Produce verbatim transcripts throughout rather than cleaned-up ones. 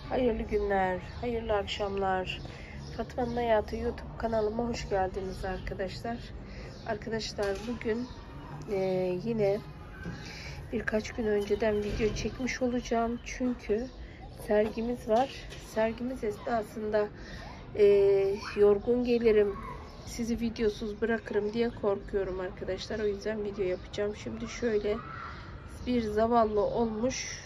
Hayırlı günler, hayırlı akşamlar. Fatma'nın Hayatı YouTube kanalıma hoş geldiniz arkadaşlar. Arkadaşlar bugün e, yine birkaç gün önceden video çekmiş olacağım. Çünkü sergimiz var. Sergimiz esnasında e, yorgun gelirim, sizi videosuz bırakırım diye korkuyorum arkadaşlar. O yüzden video yapacağım. Şimdi şöyle bir zavallı olmuş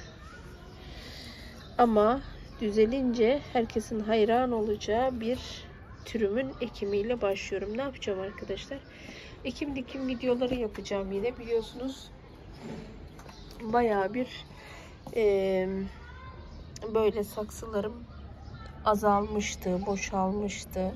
ama düzelince herkesin hayran olacağı bir türümün ekimiyle başlıyorum. Ne yapacağım arkadaşlar? Ekim dikim videoları yapacağım yine. Biliyorsunuz bayağı bir e, böyle saksılarım azalmıştı, boşalmıştı.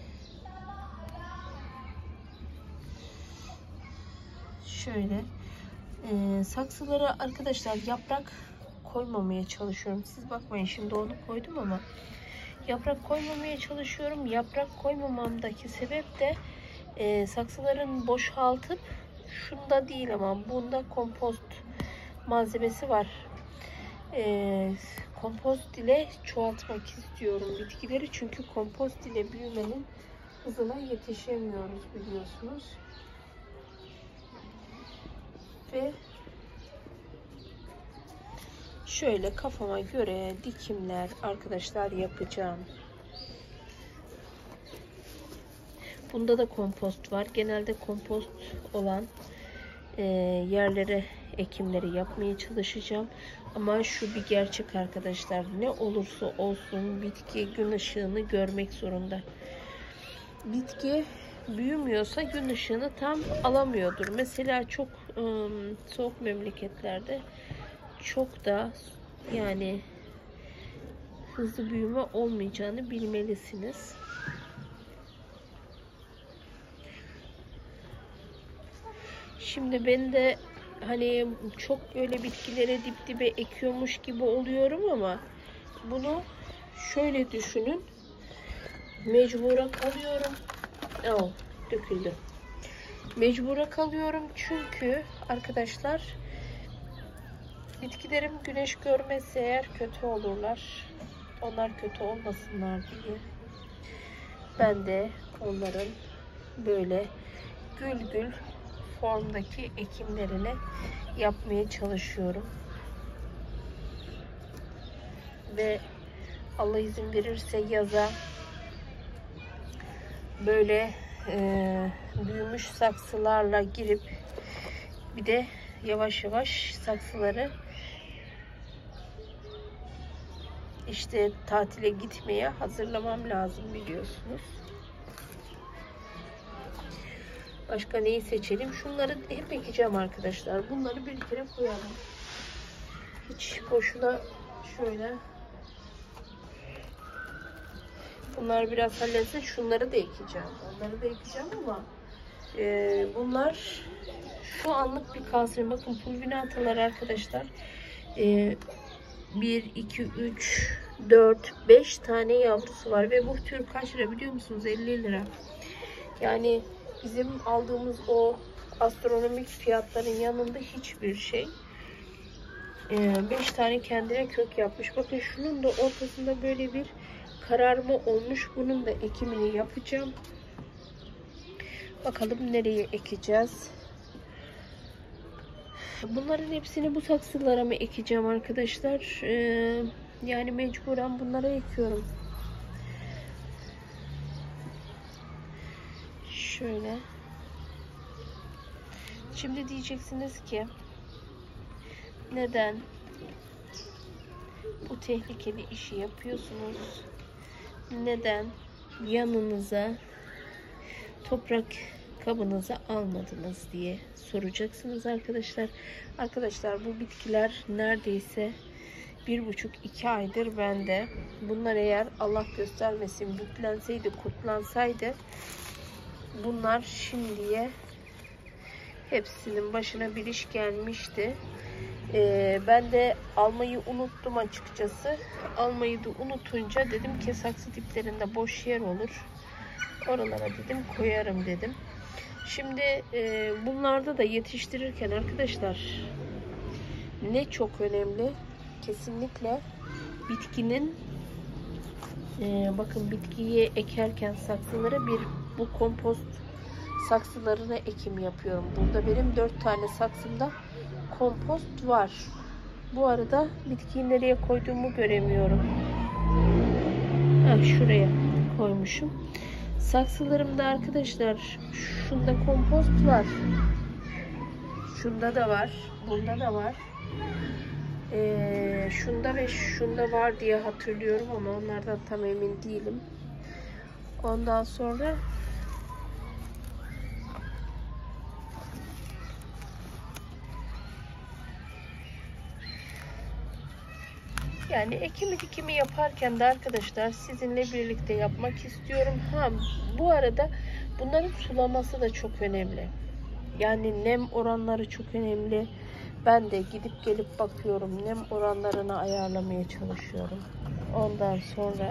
Şöyle e, saksılara arkadaşlar yaprak koymamaya çalışıyorum. Siz bakmayın, şimdi onu koydum ama yaprak koymamaya çalışıyorum. Yaprak koymamamdaki sebep de e, saksıların boşaltıp, şunda değil ama bunda kompost malzemesi var. E, kompost ile çoğaltmak istiyorum bitkileri. Çünkü kompost ile büyümenin hızına yetişemiyoruz biliyorsunuz. Ve şöyle kafama göre dikimler arkadaşlar yapacağım. Bunda da kompost var. Genelde kompost olan e, yerlere ekimleri yapmaya çalışacağım. Ama şu bir gerçek arkadaşlar. Ne olursa olsun bitki gün ışığını görmek zorunda. Bitki büyümüyorsa gün ışığını tam alamıyordur. Mesela çok ıı, soğuk memleketlerde çok da yani hızlı büyüme olmayacağını bilmelisiniz. Şimdi ben de hani çok böyle bitkilere dip dibe ekiyormuş gibi oluyorum ama bunu şöyle düşünün. Mecbura kalıyorum. Oh, döküldü. Mecbura kalıyorum çünkü arkadaşlar bitkilerim güneş görmezse eğer kötü olurlar. Onlar kötü olmasınlar diye ben de onların böyle gül gül formdaki ekimlerini yapmaya çalışıyorum. Ve Allah izin verirse yaza böyle e, büyümüş saksılarla girip bir de yavaş yavaş saksıları işte tatile gitmeye hazırlamam lazım biliyorsunuz. Başka neyi seçelim? Şunları hep ekeceğim arkadaşlar. Bunları bir kere koyalım. Hiç boşuna şöyle. Bunlar biraz halletsin. Şunları da ekeceğim. Onları da ekeceğim ama e, bunlar şu anlık bir kalsın. Bakın pulvinatalar arkadaşlar. E, bir, iki, üç, dört, beş tane yavrusu var ve bu tür kaç lira biliyor musunuz? elli lira. Yani bizim aldığımız o astronomik fiyatların yanında hiçbir şey. beş tane kendine kök yapmış. Bakın şunun da ortasında böyle bir kararma olmuş. Bunun da ekimini yapacağım. Bakalım nereye ekeceğiz. Bunların hepsini bu saksılara mı ekeceğim arkadaşlar? Ee, yani mecburen bunlara ekiyorum. Şöyle. Şimdi diyeceksiniz ki neden bu tehlikeli işi yapıyorsunuz? Neden yanınıza toprak kabınıza almadınız diye soracaksınız arkadaşlar. Arkadaşlar bu bitkiler neredeyse bir buçuk iki aydır bende. Bunlar eğer Allah göstermesin bütlenseydi, kurtlansaydı bunlar şimdiye hepsinin başına bir iş gelmişti. Ee, ben de almayı unuttum açıkçası. Almayı da unutunca dedim ki saksı diplerinde boş yer olur. Oralara dedim koyarım dedim. Şimdi e, bunlarda da yetiştirirken arkadaşlar ne çok önemli, kesinlikle bitkinin e, bakın bitkiyi ekerken saksılara bir bu kompost saksılarına ekim yapıyorum. Burada benim dört tane saksımda kompost var. Bu arada bitkiyi nereye koyduğumu göremiyorum. Ha, şuraya koymuşum. Saksılarımda arkadaşlar şunda kompost var. Şunda da var. Bunda da var. Ee, şunda ve şunda var diye hatırlıyorum ama onlardan tam emin değilim. Ondan sonra yani ekimi dikimi yaparken de arkadaşlar sizinle birlikte yapmak istiyorum. Ha, bu arada bunların sulaması da çok önemli. Yani nem oranları çok önemli. Ben de gidip gelip bakıyorum. Nem oranlarını ayarlamaya çalışıyorum. Ondan sonra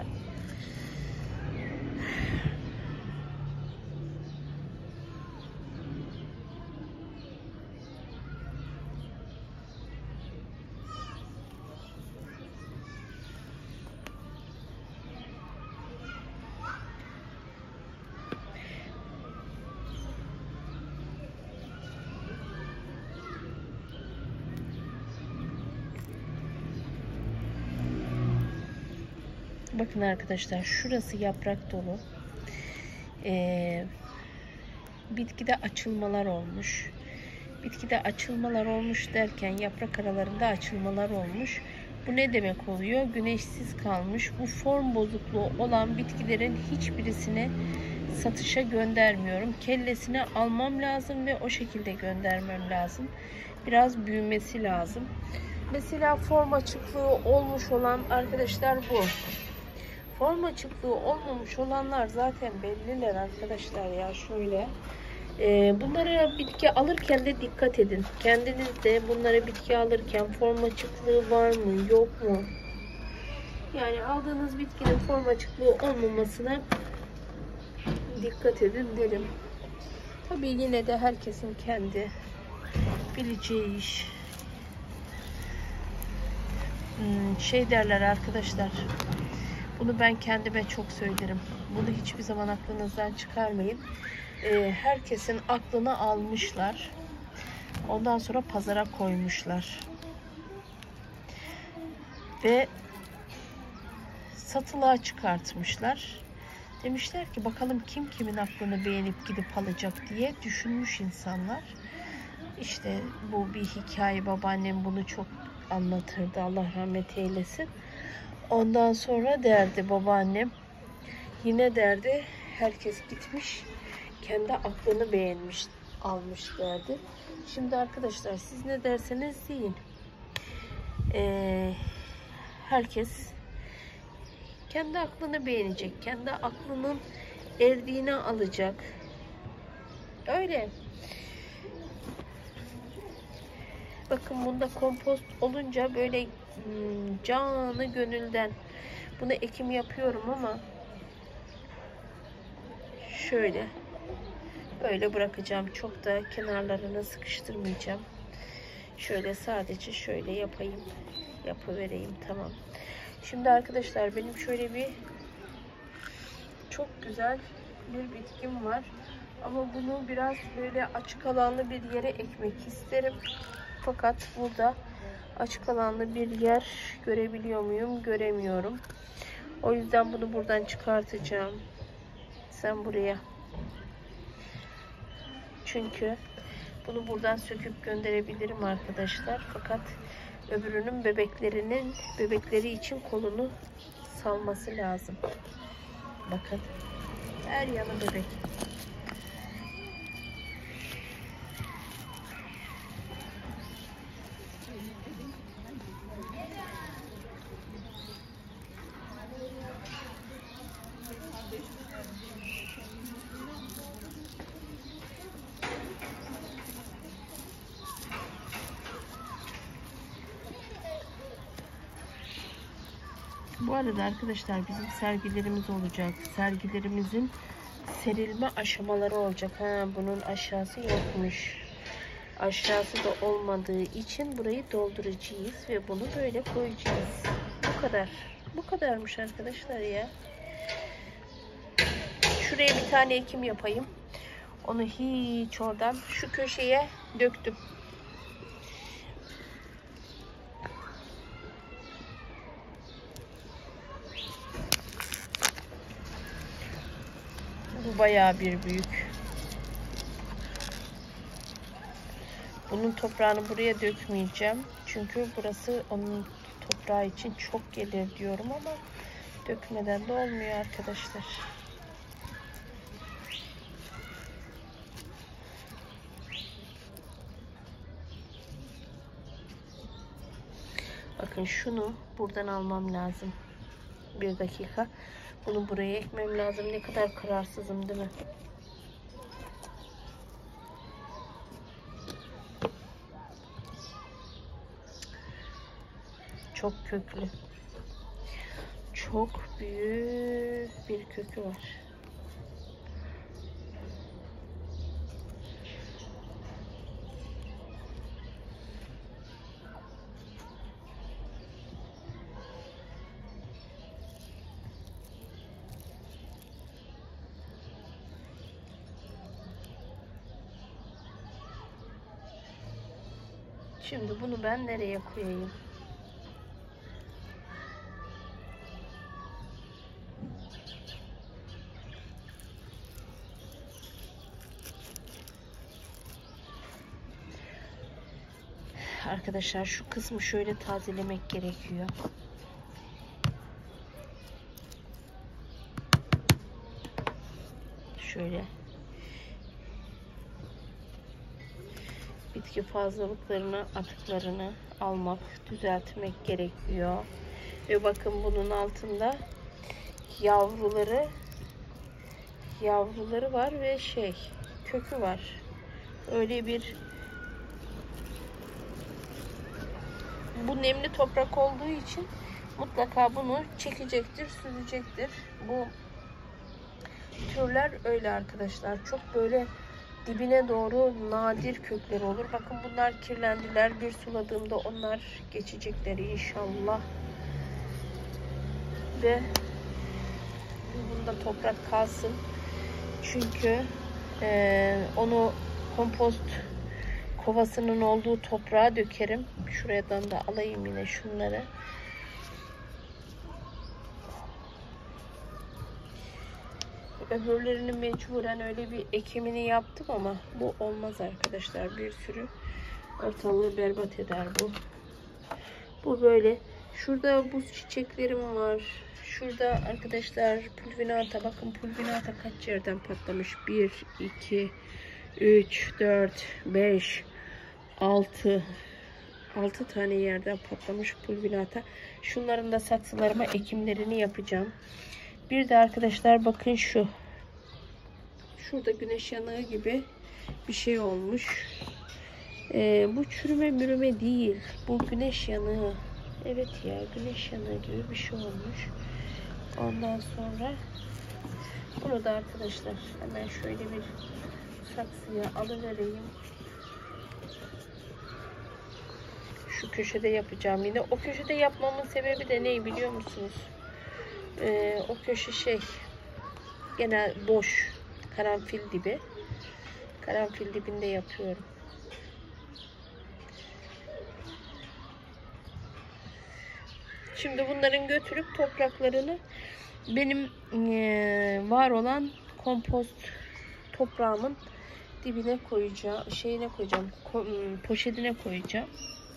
bakın arkadaşlar şurası yaprak dolu. Ee, bitkide açılmalar olmuş. Bitkide açılmalar olmuş derken yaprak aralarında açılmalar olmuş. Bu ne demek oluyor? Güneşsiz kalmış. Bu form bozukluğu olan bitkilerin hiçbirisini satışa göndermiyorum. Kellesini almam lazım ve o şekilde göndermem lazım. Biraz büyümesi lazım. Mesela form açıklığı olmuş olan arkadaşlar bu. Form açıklığı olmamış olanlar zaten belliler arkadaşlar ya şöyle. Ee, bunlara bitki alırken de dikkat edin. Kendiniz de bunlara bitki alırken form açıklığı var mı yok mu? Yani aldığınız bitkinin form açıklığı olmamasına dikkat edin derim. Tabii yine de herkesin kendi bileceği iş. Hmm, şey derler arkadaşlar. Bunu ben kendime çok söylerim. Bunu hiçbir zaman aklınızdan çıkarmayın. Ee, herkesin aklını almışlar. Ondan sonra pazara koymuşlar. Ve satılığa çıkartmışlar. Demişler ki bakalım kim kimin aklını beğenip gidip alacak diye düşünmüş insanlar. İşte bu bir hikaye. Babaannem bunu çok anlatırdı. Allah rahmet eylesin. Ondan sonra derdi babaannem. Yine derdi herkes gitmiş. Kendi aklını beğenmiş almış derdi. Şimdi arkadaşlar siz ne derseniz deyin. Ee, herkes kendi aklını beğenecek. Kendi aklının erdiğini alacak. Öyle. Bakın bunda kompost olunca böyle hmm, canı gönülden bunu ekim yapıyorum ama şöyle böyle bırakacağım. Çok da kenarlarına sıkıştırmayacağım. Şöyle sadece şöyle yapayım. Yapıvereyim. Tamam. Şimdi arkadaşlar benim şöyle bir çok güzel bir bitkim var. Ama bunu biraz böyle açık alanlı bir yere ekmek isterim. Fakat burada açık alanlı bir yer görebiliyor muyum? Göremiyorum. O yüzden bunu buradan çıkartacağım. Sen buraya. Çünkü bunu buradan söküp gönderebilirim arkadaşlar. Fakat öbürünün bebeklerinin bebekleri için kolunu salması lazım. Bakın. Her yanı bebek. Bu arada arkadaşlar bizim sergilerimiz olacak. Sergilerimizin serilme aşamaları olacak. Ha, bunun aşağısı yokmuş. Aşağısı da olmadığı için burayı dolduracağız ve bunu böyle koyacağız. Bu kadar. Bu kadarmış arkadaşlar ya. Şuraya bir tane ekim yapayım. Onu hiç oradan şu köşeye döktüm. Bu bayağı bir büyük. Bunun toprağını buraya dökmeyeceğim. Çünkü burası onun toprağı için çok gelir diyorum ama dökmeden de olmuyor arkadaşlar. Bakın şunu buradan almam lazım. Bir dakika. Bunu buraya ekmem lazım. Ne kadar kararsızım değil mi? Çok köklü. Çok büyük bir kökü var. Şimdi bunu ben nereye koyayım? Arkadaşlar şu kısmı şöyle tazelemek gerekiyor. Şöyle. Bitki fazlalıklarını, atıklarını almak, düzeltmek gerekiyor. Ve bakın bunun altında yavruları yavruları var ve şey kökü var. Öyle bir bu nemli toprak olduğu için mutlaka bunu çekecektir, süzecektir. Bu türler öyle arkadaşlar. Çok böyle dibine doğru nadir kökleri olur. Bakın bunlar kirlendiler. Bir suladığımda onlar geçecekler inşallah. Ve bunda toprak kalsın. Çünkü e, onu kompost kovasının olduğu toprağa dökerim. Şuradan da alayım yine şunları. Öbürlerini mecburen öyle bir ekimini yaptım ama bu olmaz arkadaşlar. Bir sürü ortalığı berbat eder bu. Bu böyle. Şurada buz çiçeklerim var. Şurada arkadaşlar pulvinata. Bakın pulvinata kaç yerden patlamış. bir, iki, üç, dört, beş, altı. altı tane yerden patlamış pulvinata. Şunların da saksılarıma ekimlerini yapacağım. Bir de arkadaşlar bakın şu. Şurada güneş yanığı gibi bir şey olmuş. Ee, bu çürüme mürüme değil. Bu güneş yanığı. Evet ya, güneş yanığı gibi bir şey olmuş. Ondan sonra bunu da arkadaşlar hemen şöyle bir saksıya alıvereyim. Şu köşede yapacağım yine. O köşede yapmamın sebebi de ne biliyor musunuz? Ee, o köşe şey genel boş. Karanfil dibi. Karanfil dibinde yapıyorum. Şimdi bunların götürüp topraklarını benim e, var olan kompost toprağımın dibine koyacağım. Şeyine koyacağım. Poşetine koyacağım.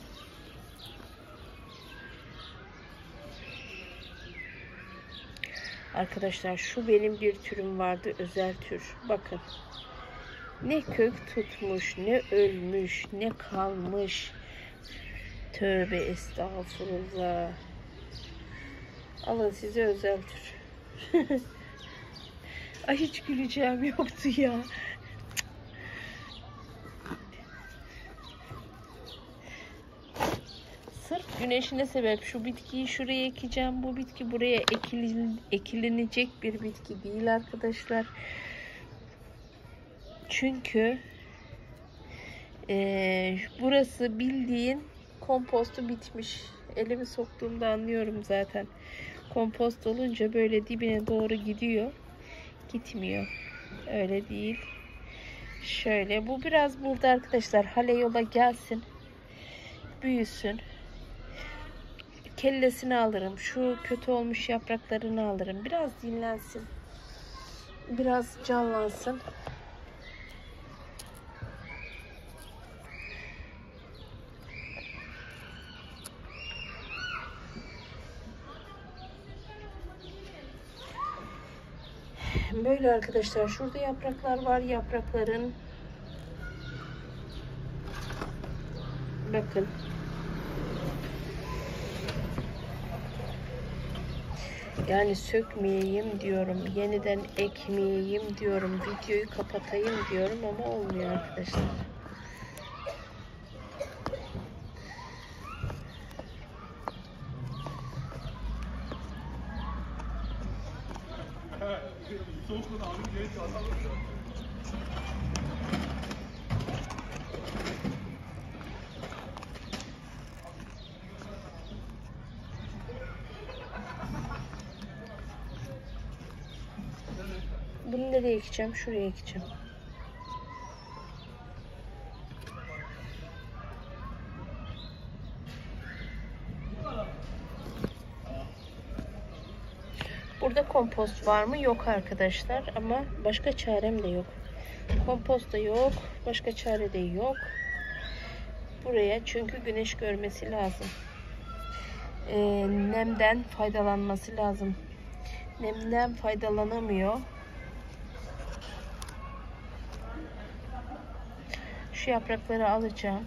Arkadaşlar şu benim bir türüm vardı. Özel tür. Bakın. Ne kök tutmuş, ne ölmüş, ne kalmış. Tövbe estağfurullah. Alın size özel tür. Ay hiç güleceğim yoktu ya. Sırf güneşine sebep şu bitkiyi şuraya ekeceğim. Bu bitki buraya ekilin, ekilinecek bir bitki değil arkadaşlar. Çünkü e, burası bildiğin kompostu bitmiş. Elimi soktuğumda anlıyorum zaten. Kompost olunca böyle dibine doğru gidiyor. Gitmiyor. Öyle değil. Şöyle. Bu biraz burada arkadaşlar. Hale yola gelsin. Büyüsün. Kellesini alırım. Şu kötü olmuş yapraklarını alırım. Biraz dinlensin. Biraz canlansın. Böyle arkadaşlar. Şurada yapraklar var. Yaprakların bakın. Yani sökmeyeyim diyorum. Yeniden ekmeyeyim diyorum. Videoyu kapatayım diyorum ama olmuyor arkadaşlar. Bunu nereye ekeceğim? Şuraya ekeceğim. Burada kompost var mı? Yok arkadaşlar. Ama başka çarem de yok. Kompost da yok. Başka çare de yok. Buraya çünkü güneş görmesi lazım. Ee, nemden faydalanması lazım. Nemden faydalanamıyor. Şu yaprakları alacağım.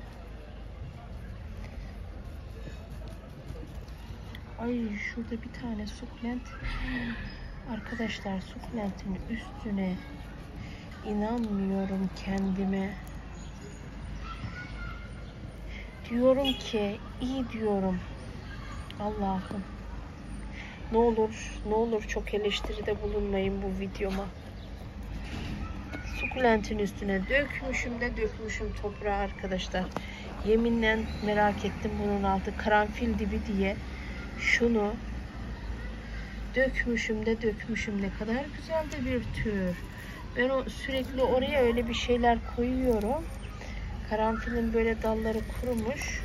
Ay şurada bir tane sukulent. Arkadaşlar sukulentin üstüne inanmıyorum kendime. Diyorum ki iyi diyorum. Allah'ım. Ne olur, ne olur çok eleştiride bulunmayın bu videoma. Sukulentin üstüne dökmüşüm de dökmüşüm toprağı arkadaşlar. Yeminle merak ettim bunun altı karanfil dibi diye. Şunu dökmüşüm de dökmüşüm. Ne kadar güzel de bir tür. Ben o sürekli oraya öyle bir şeyler koyuyorum. Karanfilin böyle dalları kurumuş.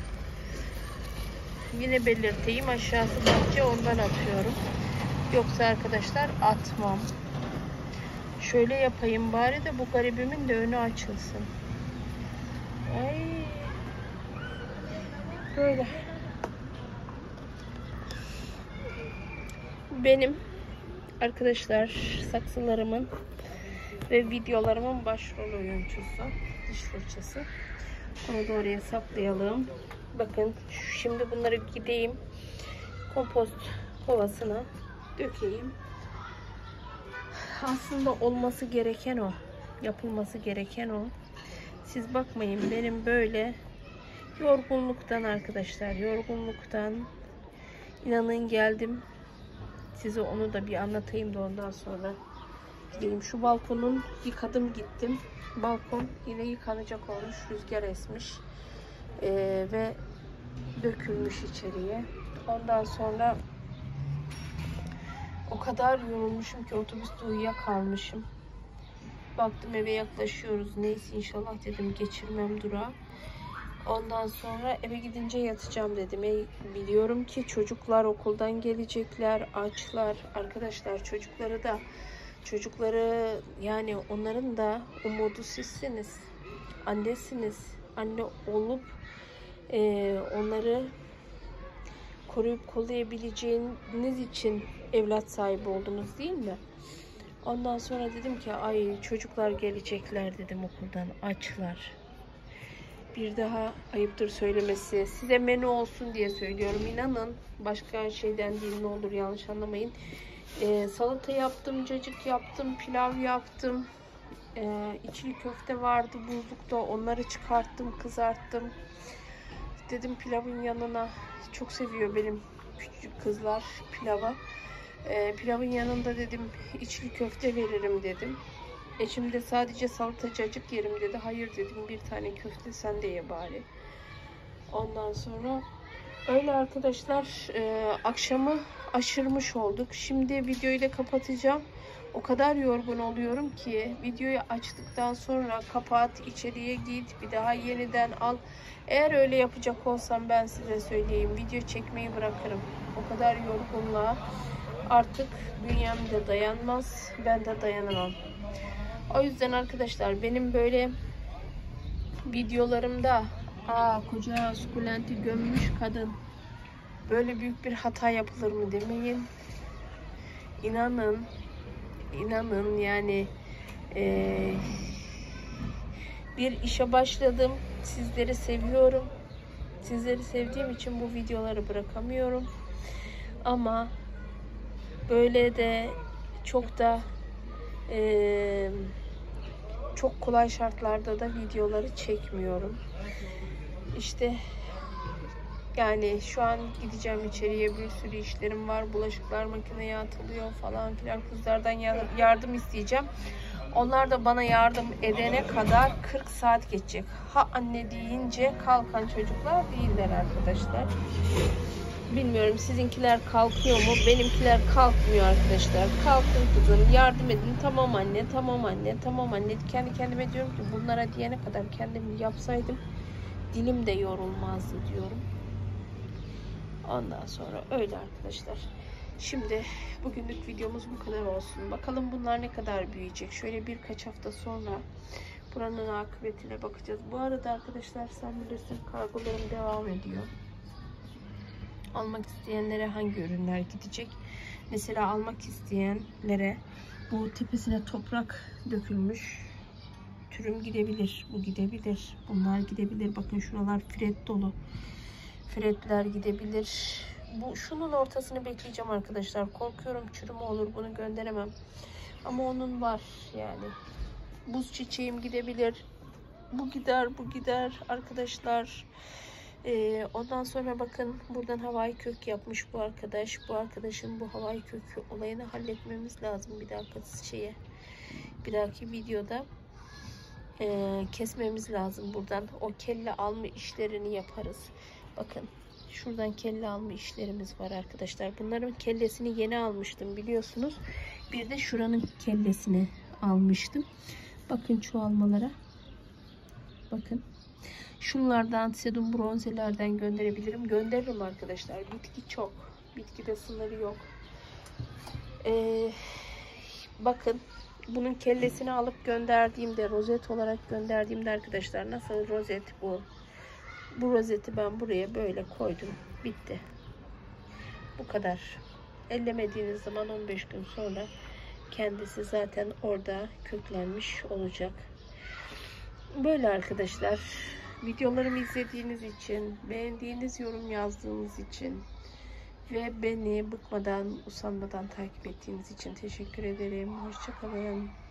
Yine belirteyim, aşağısı bahçe, ondan atıyorum. Yoksa arkadaşlar atmam. Şöyle yapayım bari de bu garibimin de önü açılsın. Ay. Böyle. Benim arkadaşlar saksılarımın ve videolarımın başrol oyuncusu diş fırçası. Onu da oraya saklayalım. Bakın şimdi bunları gideyim kompost kovasına dökeyim. Aslında olması gereken o. Yapılması gereken o. Siz bakmayın benim böyle yorgunluktan arkadaşlar. Yorgunluktan inanın geldim. Size onu da bir anlatayım da ondan sonra gideyim. Şu balkonun yıkadım gittim. Balkon yine yıkanacak olmuş. Rüzgar esmiş. Ee, ve dökülmüş içeriye. Ondan sonra o kadar yorulmuşum ki otobüste uyuyakalmışım. Baktım eve yaklaşıyoruz. Neyse inşallah dedim geçirmem durağı. Ondan sonra eve gidince yatacağım dedim. E, biliyorum ki çocuklar okuldan gelecekler, açlar. Arkadaşlar çocukları da çocukları yani onların da umudu sizsiniz. Annesiniz. Anne olup e, onları koruyup kollayabileceğiniz için evlat sahibi oldunuz değil mi? Ondan sonra dedim ki ay çocuklar gelecekler dedim okuldan, açlar. Bir daha ayıptır söylemesi, size menü olsun diye söylüyorum, inanın başka şeyden değil, ne olur yanlış anlamayın. Ee, salata yaptım, cacık yaptım, pilav yaptım, ee, içli köfte vardı buzlukta, onları çıkarttım, kızarttım. Dedim pilavın yanına, çok seviyor benim küçük kızlar pilava. Ee, pilavın yanında dedim içli köfte veririm dedim. Eşim de sadece salata cacık yerim dedi. Hayır dedim, bir tane köfte sen de ye bari. Ondan sonra Öyle arkadaşlar, e, akşamı aşırmış olduk. Şimdi videoyu da kapatacağım. O kadar yorgun oluyorum ki videoyu açtıktan sonra kapat, içeriye git, bir daha yeniden al. Eğer öyle yapacak olsam ben size söyleyeyim, video çekmeyi bırakırım. O kadar yorgunluğa artık bünyem de dayanmaz, ben de dayanamam. O yüzden arkadaşlar benim böyle videolarımda aa koca sukulenti gömmüş kadın, böyle büyük bir hata yapılır mı demeyin. İnanın, inanın yani e, bir işe başladım. Sizleri seviyorum. Sizleri sevdiğim için bu videoları bırakamıyorum. Ama böyle de çok da e, çok kolay şartlarda da videoları çekmiyorum. İşte yani şu an gideceğim içeriye, bir sürü işlerim var. Bulaşıklar makineye atılıyor falan filan. Kızlardan yardım isteyeceğim. Onlar da bana yardım edene kadar kırk saat geçecek. Ha anne deyince kalkan çocuklar değiller arkadaşlar. Bilmiyorum sizinkiler kalkıyor mu? Benimkiler kalkmıyor arkadaşlar. Kalkın kızım, yardım edin. Tamam anne, tamam anne, tamam anne. Kendi kendime diyorum ki bunlara diyene kadar kendim yapsaydım dilim de yorulmazdı diyorum. Ondan sonra öyle arkadaşlar. Şimdi bugünlük videomuz bu kadar olsun. Bakalım bunlar ne kadar büyüyecek. Şöyle birkaç hafta sonra buranın akıbetine bakacağız. Bu arada arkadaşlar sen bilirsin, kargolarım devam ediyor. Almak isteyenlere hangi ürünler gidecek? Mesela almak isteyenlere bu tepesine toprak dökülmüş türüm gidebilir. Bu gidebilir. Bunlar gidebilir. Bakın şuralar fret dolu. Fretler gidebilir. Bu şunun ortasını bekleyeceğim arkadaşlar. Korkuyorum çürüme olur, bunu gönderemem. Ama onun var yani. Buz çiçeğim gidebilir. Bu gider, bu gider arkadaşlar. Ee, ondan sonra bakın buradan havai kök yapmış bu arkadaş. Bu arkadaşın bu havai kökü olayını halletmemiz lazım bir dahaki şeye. Bir dahaki videoda e, kesmemiz lazım buradan. O kelle alma işlerini yaparız. Bakın şuradan kelle alma işlerimiz var arkadaşlar. Bunların kellesini yeni almıştım biliyorsunuz. Bir de şuranın kellesini almıştım. Bakın çoğalmalara. Bakın. Şunlardan, sedum bronzelerden gönderebilirim. Gönderirim arkadaşlar. Bitki çok. Bitkide sınırı yok. Ee, bakın. Bunun kellesini alıp gönderdiğimde, rozet olarak gönderdiğimde arkadaşlar, nasıl rozet bu? Bu rozeti ben buraya böyle koydum. Bitti. Bu kadar. Ellemediğiniz zaman on beş gün sonra kendisi zaten orada köklenmiş olacak. Böyle arkadaşlar. Videolarımı izlediğiniz için, beğendiğiniz, yorum yazdığınız için ve beni bıkmadan, usanmadan takip ettiğiniz için teşekkür ederim. Hoşça kalın.